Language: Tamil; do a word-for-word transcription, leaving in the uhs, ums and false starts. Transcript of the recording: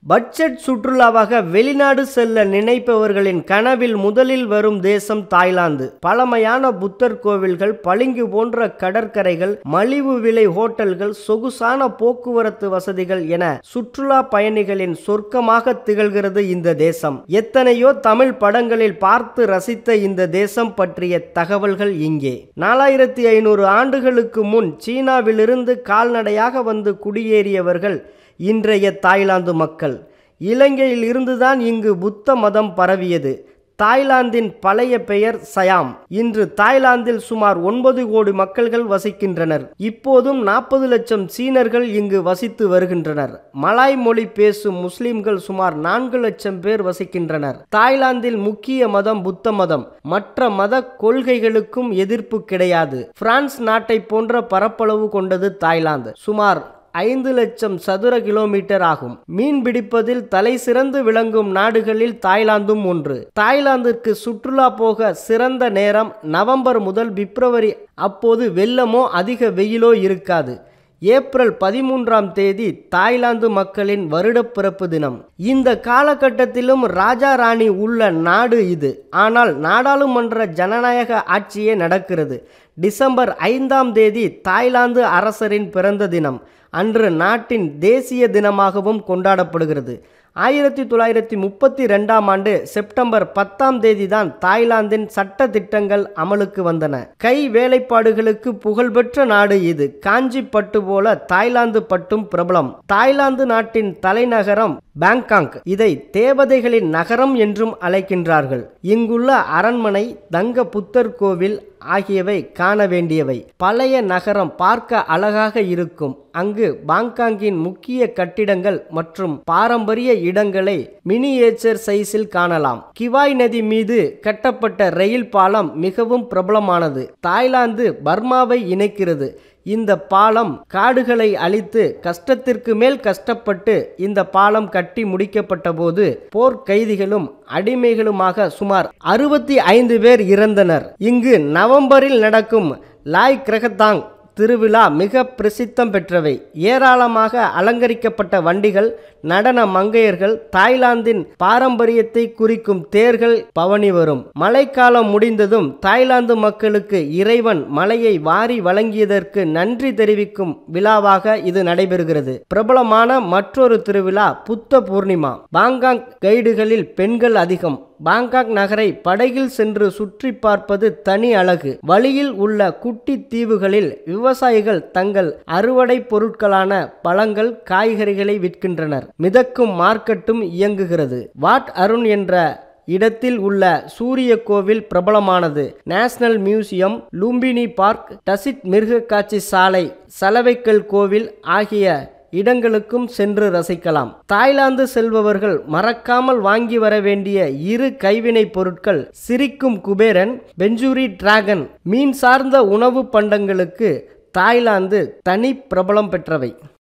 பட்ஜெட் சுற்றுலாவாக வெளிநாடு செல்ல நினைப்பவர்களின் கனவில் முதலில் வரும் தேசம் தாய்லாந்து. பழமையான புத்தர் கோவில்கள், பளிங்கு போன்ற கடற்கரைகள், மலிவு விலை ஹோட்டல்கள், சொகுசான போக்குவரத்து வசதிகள் என சுற்றுலா பயணிகளின் சொர்க்கமாக திகழ்கிறது இந்த தேசம். எத்தனையோ தமிழ் படங்களில் பார்த்து ரசித்த இந்த தேசம் பற்றிய தகவல்கள் இங்கே. நாலாயிரத்தி ஐநூறு ஆண்டுகளுக்கு முன் சீனாவிலிருந்து கால்நடையாக வந்து குடியேறியவர்கள் இன்றைய தாய்லாந்து மக்கள். இலங்கையில் இருந்துதான் இங்கு புத்த மதம் பரவியது. தாய்லாந்தின் பழைய பெயர் சயாம். இன்று தாய்லாந்தில் சுமார் ஒன்பது கோடி மக்கள்கள் வசிக்கின்றனர். இப்போதும் நாற்பது லட்சம் சீனர்கள் இங்கு வசித்து வருகின்றனர். மலாய் மொழி பேசும் முஸ்லிம்கள் சுமார் நான்கு லட்சம் பேர் வசிக்கின்றனர். தாய்லாந்தில் முக்கிய மதம் புத்த மதம். மற்ற மத கொள்கைகளுக்கும் எதிர்ப்பு கிடையாது. பிரான்ஸ் நாட்டை போன்ற பரப்பளவு கொண்டது தாய்லாந்து. சுமார் ஐந்து லட்சம் சதுர கிலோமீட்டர் ஆகும். மீன் பிடிப்பதில் தலை சிறந்து விளங்கும் நாடுகளில் தாய்லாந்தும் ஒன்று. தாய்லாந்திற்கு சுற்றுலா போக சிறந்த நேரம் நவம்பர் முதல் பிப்ரவரி. அப்போது வெள்ளமோ அதிக வெயிலோ இருக்காது. ஏப்ரல் பதிமூன்றாம் தேதி தாய்லாந்து மக்களின் வருடப்பிறப்பு தினம். இந்த காலகட்டத்திலும் ராஜா ராணி உள்ள நாடு இது. ஆனால் நாடாளுமன்ற ஜனநாயக ஆட்சியே நடக்கிறது. டிசம்பர் ஐந்தாம் தேதி தாய்லாந்து அரசரின் பிறந்த தினம். அன்று நாட்டின் தேசிய தினமாகவும் கொண்டாடப்படுகிறது. ஆயிரத்தி தொள்ளாயிரத்தி முப்பத்தி ரெண்டாம் ஆண்டு செப்டம்பர் பத்தாம் தேதி தான் தாய்லாந்தின் சட்ட திட்டங்கள் அமலுக்கு வந்தன. கை வேலைப்பாடுகளுக்கு புகழ்பெற்ற நாடு இது. காஞ்சி பட்டு போல தாய்லாந்து பட்டும் பிரபலம். தாய்லாந்து நாட்டின் தலைநகரம் பாங்காக். இதை தேவதைகளின் நகரம் என்றும் அழைக்கின்றார்கள். இங்குள்ள அரண்மனை, தங்க புத்தர் கோவில் ஆகியவை காண வேண்டியவை. பழைய நகரம் பார்க்க அழகாக இருக்கும். அங்கு பாங்காங்கின் முக்கிய கட்டிடங்கள் மற்றும் பாரம்பரிய இடங்களை மினியேச்சர் சைஸில் காணலாம். கிவாய் நதி மீது கட்டப்பட்ட ரயில் பாலம் மிகவும் பிரபலமானது. தாய்லாந்து பர்மாவை இணைக்கிறது. இந்த பாலம் காடுகளை அழித்து கஷ்டத்திற்கு மேல் கஷ்டப்பட்டு இந்த பாலம் கட்டி முடிக்கப்பட்ட போது போர் கைதிகளும் அடிமைகளுமாக சுமார் அறுபத்தி ஐந்து பேர் இறந்தனர். இங்கு நவம்பரில் நடக்கும் லாய் கிரகத்தாங் திருவிழா மிக பிரசித்தம் பெற்றவை. ஏராளமாக அலங்கரிக்கப்பட்ட வண்டிகள், நடன மங்கையர்கள், தாய்லாந்தின் பாரம்பரியத்தை குறிக்கும் தேர்கள் பவனி வரும். மழைக்காலம் முடிந்ததும் தாய்லாந்து மக்களுக்கு இறைவன் மழையை வாரி வழங்கியதற்கு நன்றி தெரிவிக்கும் விழாவாக இது நடைபெறுகிறது. பிரபலமான மற்றொரு திருவிழா புத்த பூர்ணிமா. பாங்காக் கைடுகளில் பெண்கள் அதிகம். பாங்காக் நகரை படகில் சென்று சுற்றி பார்ப்பது தனி அழகு. வழியில் உள்ள குட்டி தீவுகளில் விவசாயிகள் தங்கள் அறுவடை பொருட்களான பழங்கள், காய்கறிகளை விற்கின்றனர். மிதக்கும் மார்க்கெட்டும் இயங்குகிறது. வாட் அருண் என்ற இடத்தில் உள்ள சூரிய கோவில் பிரபலமானது. National museum, Lumpini park, Dusit மிருக காட்சி சாலை, சலவைக்கல் கோவில் ஆகிய இடங்களுக்கும் சென்று ரசிக்கலாம். தாய்லாந்து செல்பவர்கள் மறக்காமல் வாங்கி வர வேண்டிய இரு கைவினை பொருட்கள் சிரிக்கும் குபேரன், பெஞ்சூரி டிராகன். மீன் சார்ந்த உணவு பண்டங்களுக்கு தாய்லாந்து தனி பிரபலம் பெற்றவை.